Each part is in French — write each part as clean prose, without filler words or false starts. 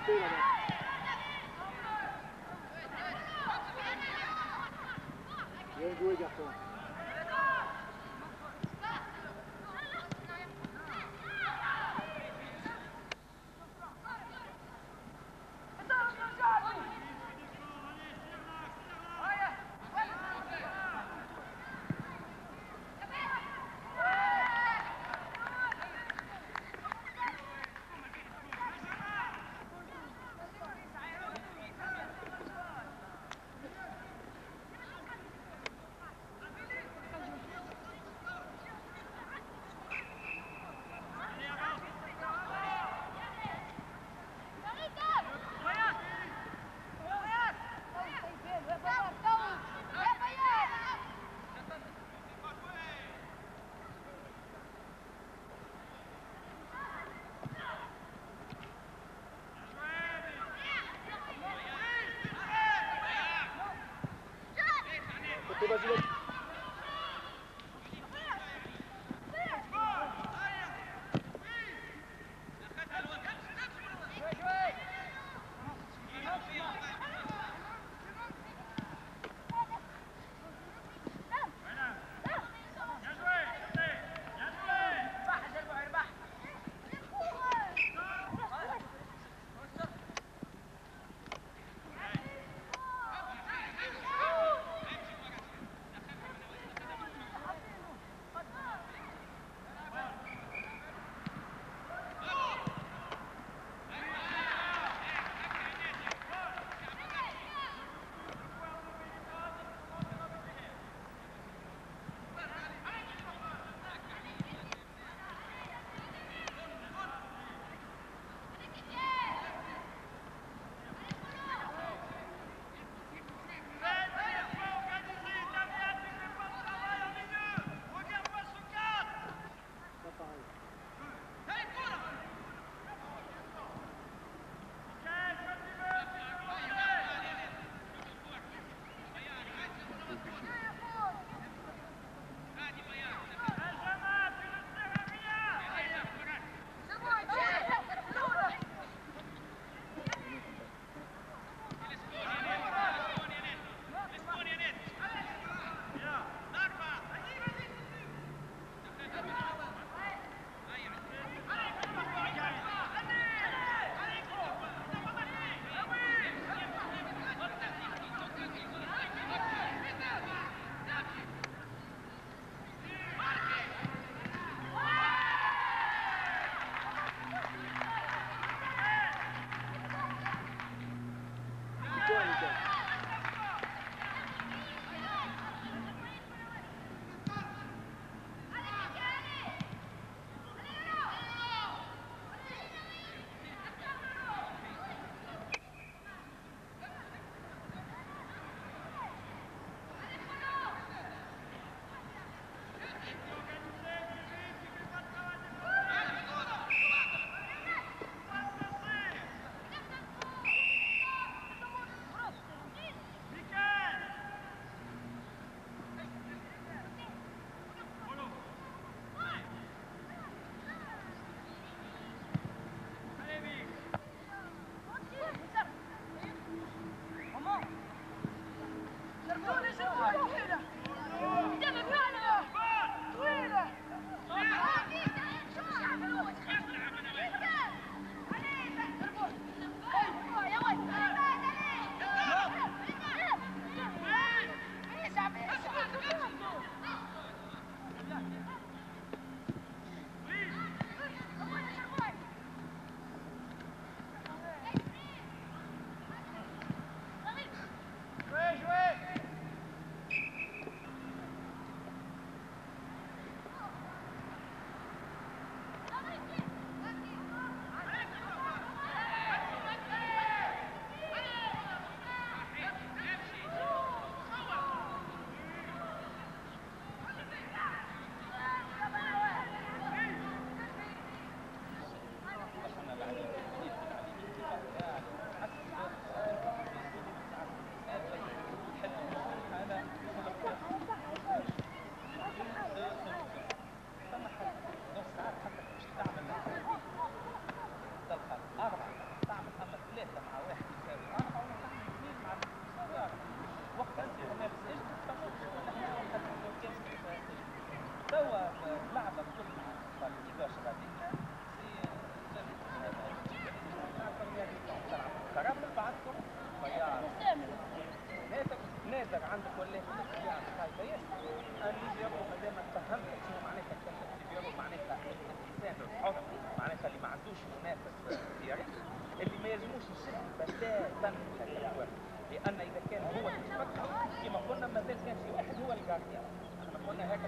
sauter là-bas. Bien joué, garçon.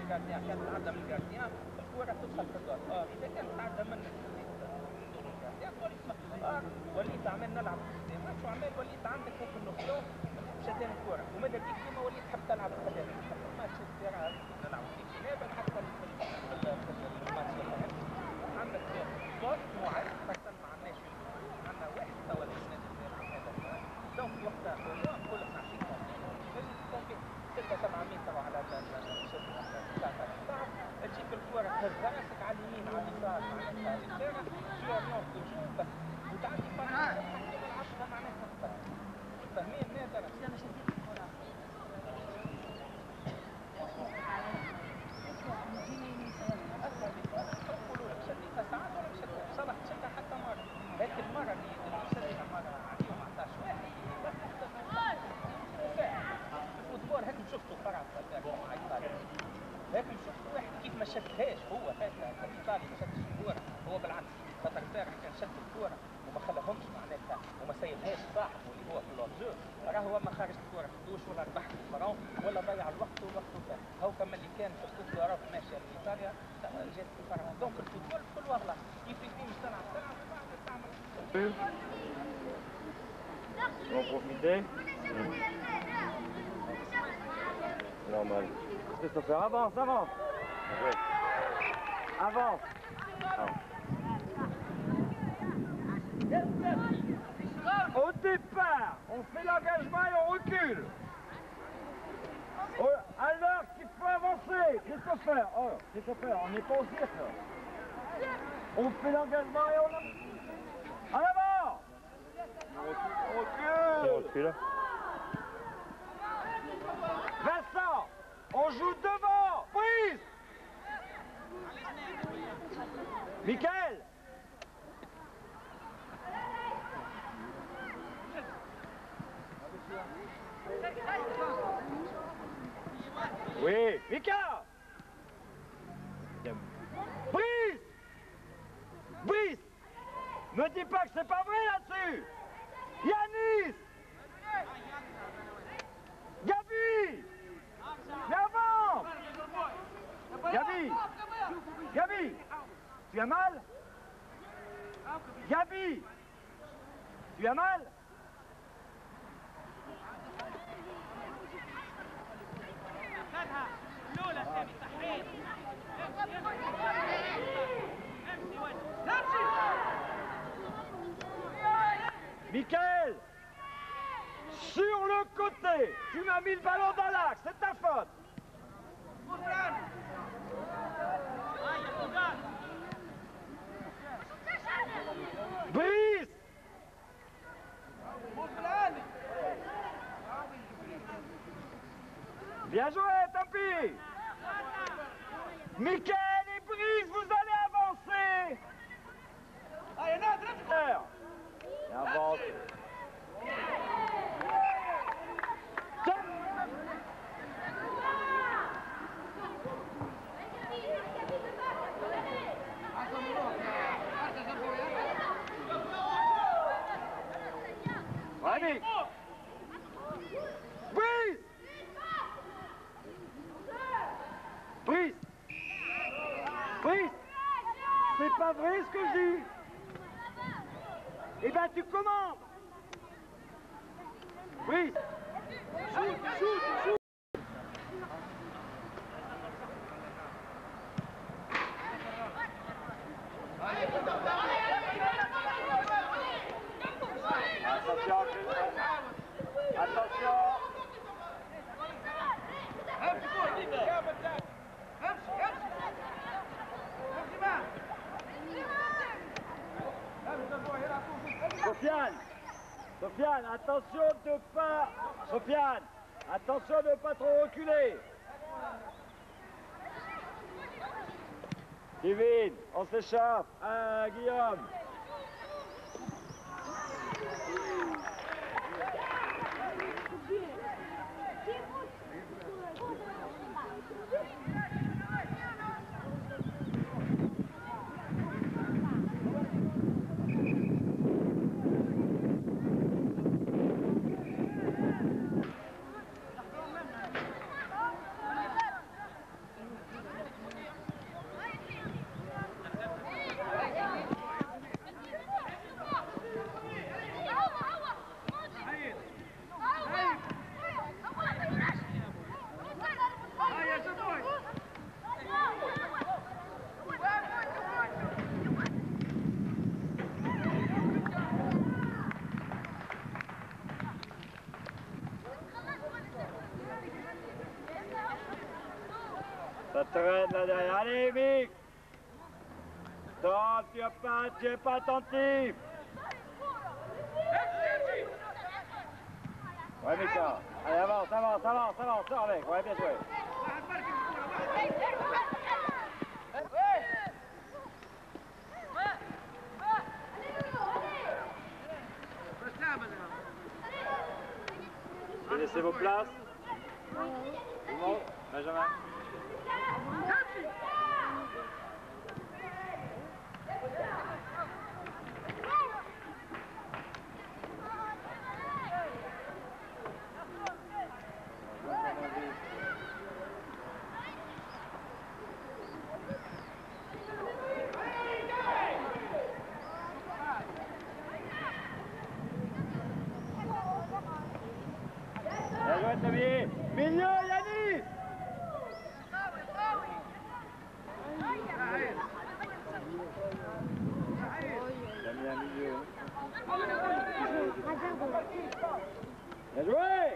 الجارديان، كان تعدى من الجارديان الكرة تدخل في الدور، إذا كان تعدى منك الجارديان تقول اسمع وليت عمال نلعب في السيستم، شو عمال وليت عندك هيك النفلو شدين الكرة وماذا بيك ديما وليت تحب تلعب الخلاف، الماتش السيارة نلعب في جنيف حتى في الماتش الأخير عندك صوت معد حتى ما عندناش عندنا واحد توا السنة هذا دونك وقتها نقول لك نعطيك ستة 7 متر على الساعة تجيك الكرة تهز راسك على اليمين على اليسار معناتها الشارع سيوريون تجوب وتعدي فرق تحكم العشرة معناتها اختار فاهمين نادر؟ أنا شديت الكرة نقولوا لك شديتها ساعات ولا مش شديتها صبح تشدها حتى مرة هيك المرة اللي شدها مرة عليهم 19 واحد الفوتبول هيك شفتوا فرع مع ايطاليا هيك شفتوا واحد كيف ما شدهاش هو هيك ايطاليا ما شدش الكوره هو بالعكس خاطر امبارح كان شد الكوره وما خلاهمش معناتها وما سيبهاش صاحبه اللي هو في اللوجو راهو ما خرج الكوره في الدوش ولا ربح الفرعون ولا ضيع الوقت والوقت فات هو كما اللي كان في الكوب دوراب ماشيه لايطاليا جات في الفرعون دونك الفوتبول بكل وغله كيف مش تلعب وبعد تعمل On va profiter. Normal. Christopher, avance, avance. Ouais. Avance. Au départ, on fait l'engagement et on recule. Alors qu'il faut avancer. Christopher, Christopher, on n'est pas au cirque. On fait l'engagement et on avance. En avant. On recule. Vincent, on joue devant. Prise. Michael. Oui, Mika. Brise. Brise. Me dis pas que c'est pas vrai là-dessus. Yanis. Gabi. Mais avant. Gabi. Tu as mal? Gabi. Tu as mal? Michael, sur le côté, tu m'as mis le ballon dans l'axe, c'est ta faute. Brice. Bien joué, tant pis. Michael et Brice, vous allez avancer. Et avance. Allez. Brice. Brice. Brice. C'est pas vrai ce que je dis. Eh ben tu commandes. Brice. Shoot. Attention. Sofiane, attention de pas... Sofiane, attention de pas trop reculer. Kevin, on s'échappe. Guillaume. là derrière. Allez, Mick. Non, tu es pas attentif. Ouais, Mika. Allez, avance, sors avec. Ouais, bien joué. Vous laissez vos places. Bon, Benjamin. Bien joué, Toby. Milieu, Yannis. Il a mis un milieu. Bien joué.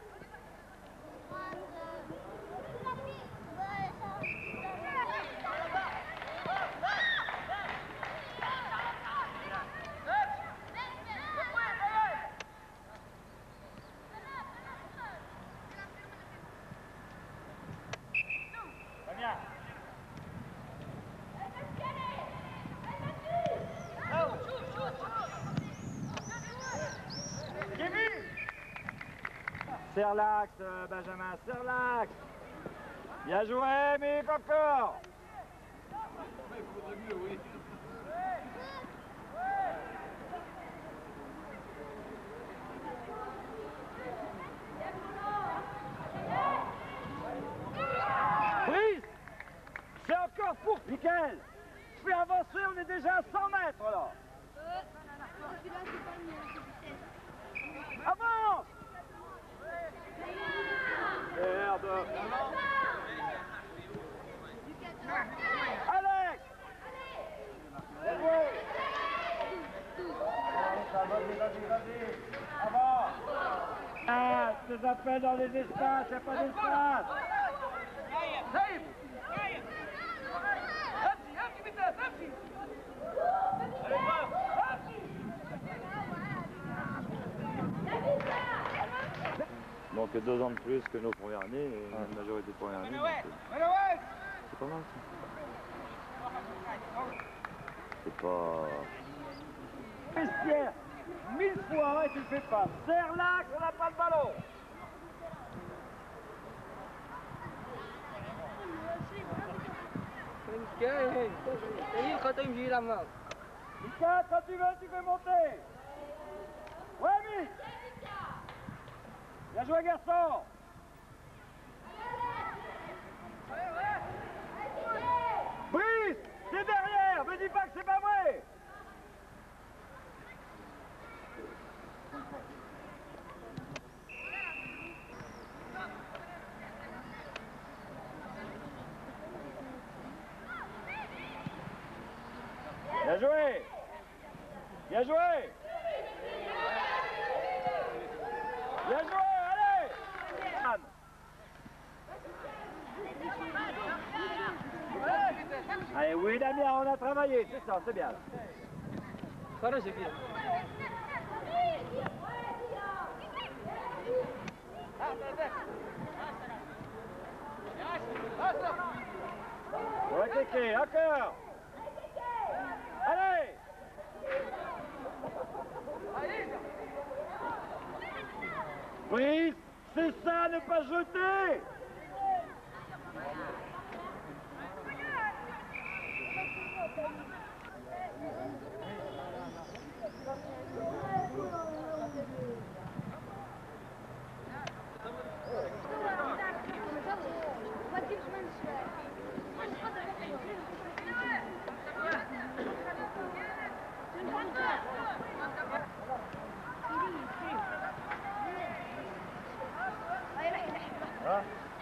Serre l'axe, Benjamin, serre l'axe. Bien joué, mais encore. Prise. C'est encore pour Michael. Fais avancer, on est déjà à 100 mètres là. Avance. Merde. Alex. Bien joué. Vas-y. Avant. Ah, tes appels dans les espaces, il n'y a pas d'espace. Donc 2 ans de plus que nos premières années, et la majorité de premières années. C'est pas mal ça. C'est pas... Vestiaire, 1000 fois et tu le fais pas. Serre l'axe, on n'a pas de ballon. Mika, quand tu veux, tu peux monter. Ouais, Mick. Bien joué, garçon. Brice, c'est derrière. Me dis pas que c'est pas vrai. Bien joué. Bien joué. Bien joué, allez. Allez, oui, Damien, on a travaillé, c'est ça, c'est bien. Voilà, c'est bien. Ouais, Kéké, encore. Allez. Brice, c'est ça, ne pas jeter. Hein?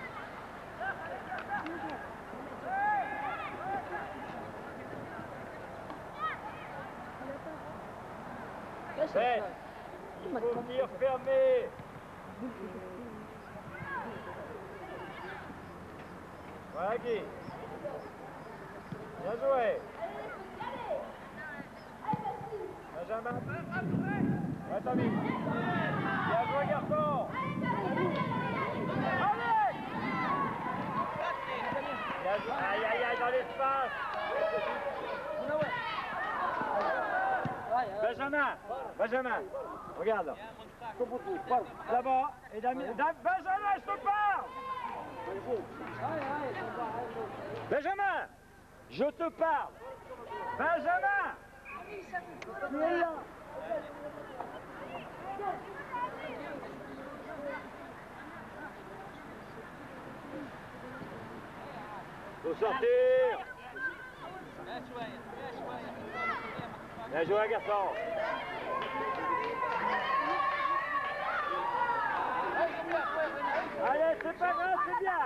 Hey, il faut venir fermer. Voilà, Guy. Bien joué. Benjamin. Ouais, Tommy. Bien joué, garçon. Allez. Bien joué. Aïe, aïe, aïe, dans l'espace. Benjamin, regarde. Là-bas, et Damien. Benjamin, je te parle. Benjamin, je te parle. Benjamin. Tu es là. Faut sortir. Bien joué, garçon. Allez, c'est pas grave, c'est bien.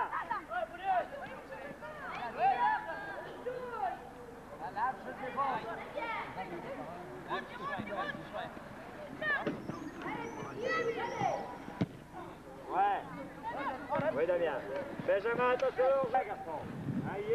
Ouais. Oui, Damien. Benjamin, attention, garçon. Aïe.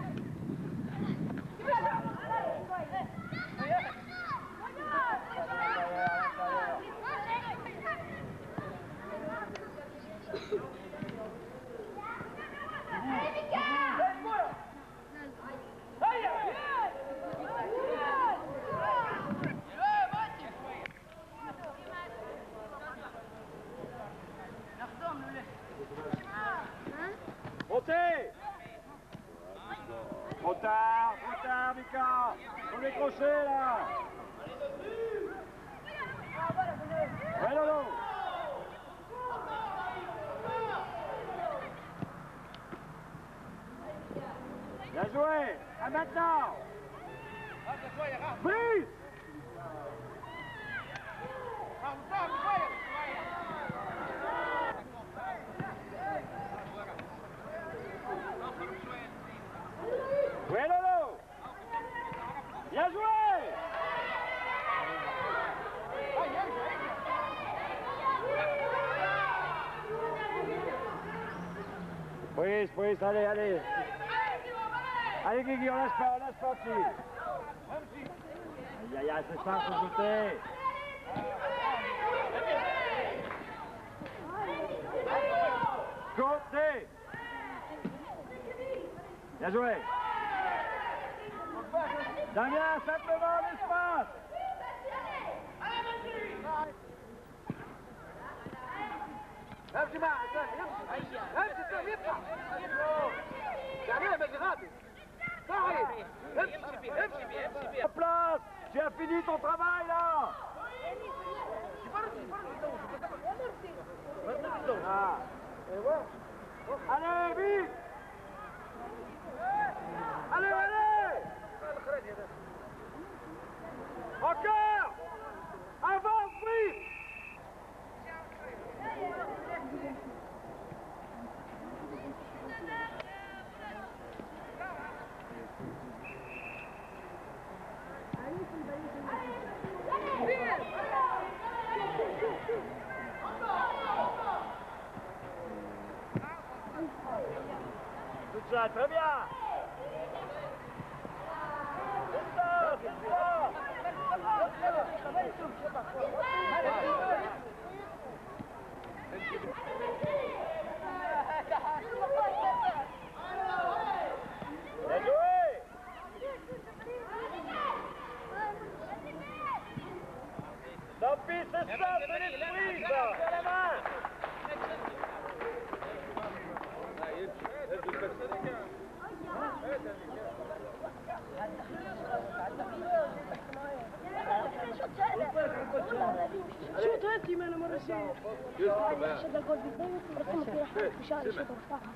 Montez! Trop tard, Mika! Faut décrocher là! Ouais, Lolo! Bien joué! À maintenant! Prise! Ouais, Lolo! Bien joué! Prise, allez. Allez, Guigui, on lâche pas dessus. Aïe, c'est ça, faut jeter. Côté! Bien joué! Damien, simplement l'espace! En place! Tu as fini ton travail là! Ah. Allez, vite! Allez! Encore! Avance, vite! Tout ça, très bien! Bien joué! Tant pis, c'est ça, c'est l'esprit, ça! À la main! شو تأتي من مرسين؟ شد الجول بالبيت ورسمه في رحمة بشارة شد رفعها.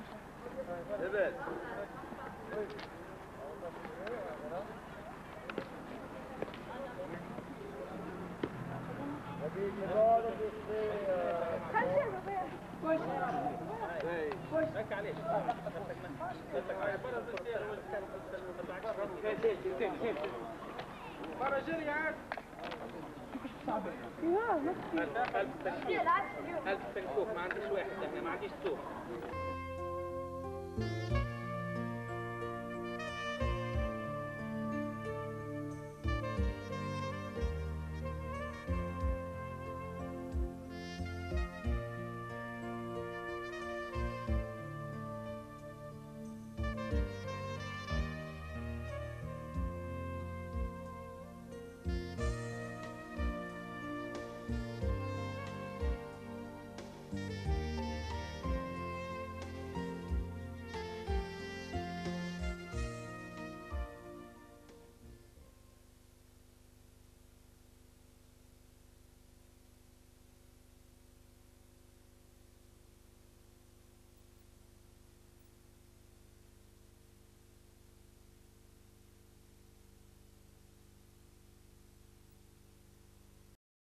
ألف تنكوك ما عنديش واحد، ما عنديش سوق.